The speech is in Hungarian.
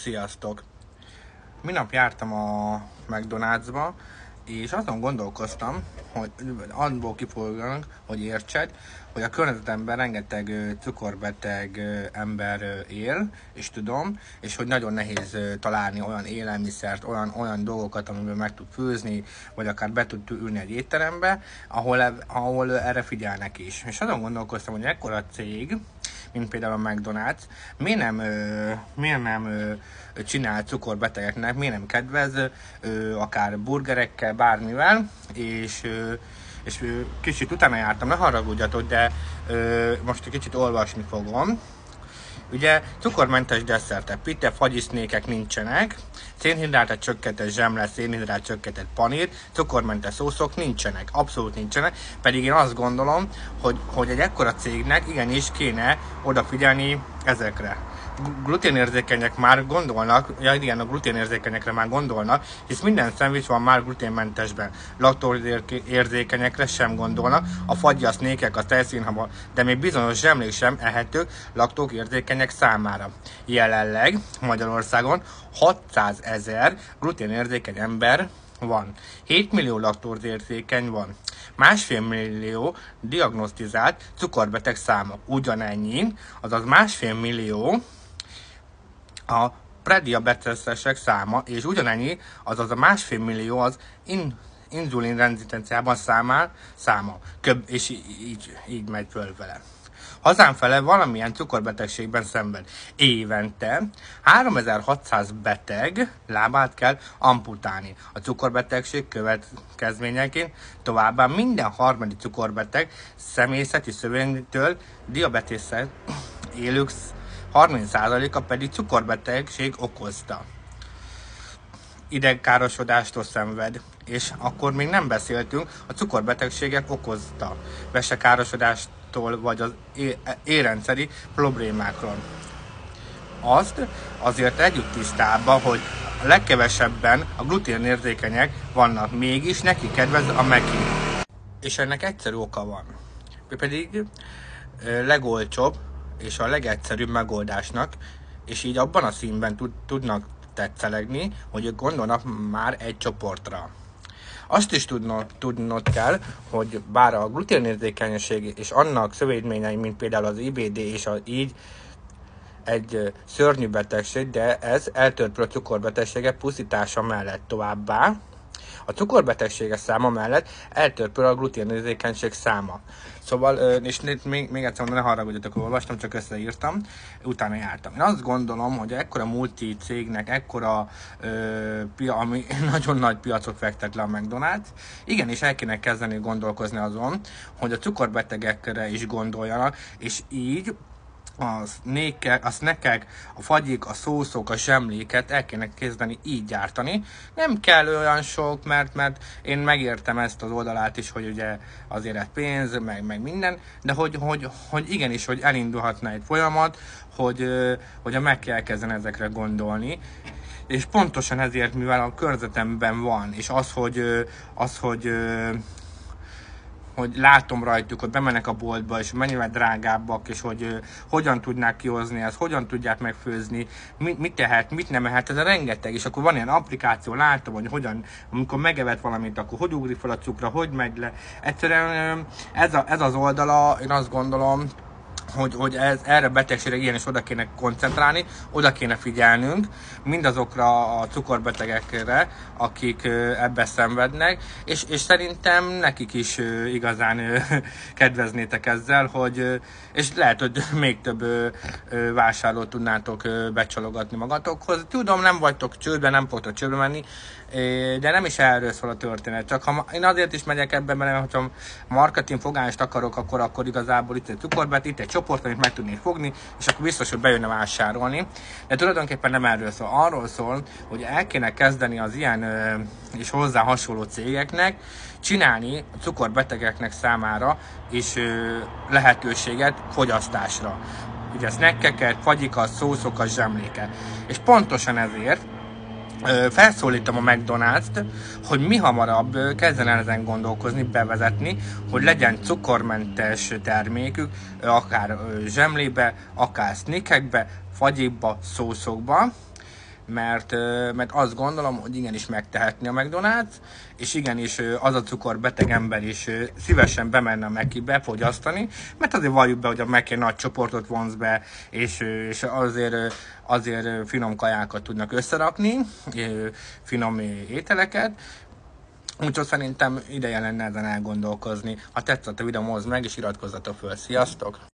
Sziasztok! Minap jártam a McDonald'sba, és azon gondolkoztam, hogy abból kifolyólag, hogy értsed, hogy a környezetemben rengeteg cukorbeteg ember él, és tudom, és hogy nagyon nehéz találni olyan élelmiszert, olyan dolgokat, amiből meg tud főzni, vagy akár be tud ülni egy étterembe, ahol erre figyelnek is. És azon gondolkoztam, hogy ekkora cég, mint például a McDonald's, miért nem csinál cukorbetegeknek, miért nem kedvez akár burgerekkel, bármivel, és kicsit utána jártam, ne haragudjatok, de most egy kicsit olvasni fogom. Ugye cukormentes desszertek, pite, fagyisznékek nincsenek, szénhidrátot csökkentett zsemle, szénhidrát csökkentett panír, cukormentes szószok nincsenek, abszolút nincsenek, pedig én azt gondolom, hogy egy ekkora cégnek igenis kéne odafigyelni ezekre. Gluténérzékenyek már gondolnak, a gluténérzékenyekre már gondolnak, hisz minden szendvics van már gluténmentesben. Laktózérzékenyekre sem gondolnak, a fagyasznékek, a tejszínhaba, de még bizonyos zsemlék sem ehetők laktózérzékenyek számára. Jelenleg Magyarországon 600 000 gluténérzékeny ember van. 7 millió laktózérzékeny van. 1,5 millió diagnosztizált cukorbeteg száma. Ugyanennyi, azaz 1,5 millió a prediabetesek száma, és ugyanennyi, azaz a 1,5 millió az inzulin rezisztenciában száma. És így megy föl vele. Hazám fele valamilyen cukorbetegségben szenved. Évente 3600 beteg lábát kell amputálni. A cukorbetegség következményeként továbbá minden harmadik cukorbeteg személyzeti szövénytől diabétesszel élők 30%-a pedig cukorbetegség okozta. Idegkárosodástól szenved, és akkor még nem beszéltünk a cukorbetegségek okozta vesekárosodástól vagy az érrendszeri problémákról. Azért együtt tisztában, hogy a legkevesebben a gluténérzékenyek vannak, mégis neki kedvez a Meki. És ennek egyszerű oka van. Pedig legolcsóbb és a legegyszerűbb megoldásnak, és így abban a színben tudnak tetszelegni, hogy ők gondolnak már egy csoportra. Azt is tudnod kell, hogy bár a gluténérzékenység és annak szövődményei, mint például az IBD és így egy szörnyű betegség, de ez eltörpül a cukorbetegségek pusztítása mellett továbbá. A cukorbetegsége száma mellett eltörpül a gluténérzékenység száma. Szóval, és még egyszer mondom, ne haragudjatok, hogy olvastam, csak összeírtam, utána jártam. Én azt gondolom, hogy ekkora multi cégnek, ekkora ami nagyon nagy piacot fektet le a McDonald's, igenis el kéne kezdeni gondolkozni azon, hogy a cukorbetegekre is gondoljanak, és így a snackek, a fagyik, a szószok, a zsemléket el kéne kezdeni így gyártani. Nem kell olyan sok, mert én megértem ezt az oldalát is, hogy ugye azért egy pénz, meg minden, de hogy igenis, hogy elindulhatna egy folyamat, hogy meg kell kezdeni ezekre gondolni. És pontosan ezért, mivel a környezetemben van, és hogy látom rajtuk, hogy bemennek a boltba, és mennyivel drágábbak, és hogy hogyan tudnák kihozni ezt, hogyan tudják megfőzni, mit tehet, mit nem ehet, ez a rengeteg, és akkor van ilyen applikáció, látom, hogy hogyan, amikor megevett valamit, akkor hogy ugrik fel a cukra, hogy megy le. Egyszerűen ez az oldala, én azt gondolom, hogy erre a betegségre igenis oda kéne koncentrálni, oda kéne figyelnünk mindazokra a cukorbetegekre, akik ebbe szenvednek, és szerintem nekik is igazán kedveznétek ezzel, és lehet, hogy még több vásárlót tudnátok becsalogatni magatokhoz. Tudom, nem vagytok csődben, nem fogtok csődbe menni, de nem is erről szól a történet. Csak én azért is megyek ebben, mert hogyha marketing fogást akarok, akkor igazából itt egy cukorbet, itt egy csoport, amit meg tudnék fogni, és akkor biztos, hogy bejönne vásárolni. De tulajdonképpen nem erről szól. Arról szól, hogy el kéne kezdeni az ilyen és hozzá hasonló cégeknek csinálni a cukorbetegeknek számára is lehetőséget fogyasztásra. Ugye snackeket, fagyikat, szószokat, zsemléket. És pontosan ezért felszólítom a McDonald's-t, hogy mi hamarabb kezdjen el ezen gondolkozni, bevezetni, hogy legyen cukormentes termékük, akár zsemlébe, akár snackekbe, fagyikba, szószokba, mert azt gondolom, hogy igenis megtehetni a McDonald's, és igenis az a cukorbeteg ember is szívesen bemenne a Mac-be fogyasztani, mert azért valljuk be, hogy a Mac egy nagy csoportot vonz be, és azért finom kajákat tudnak összerakni, finom ételeket, úgyhogy szerintem ideje lenne ezen elgondolkozni. Ha tetszett a videóm, hozd meg, és iratkozzatok föl. Sziasztok!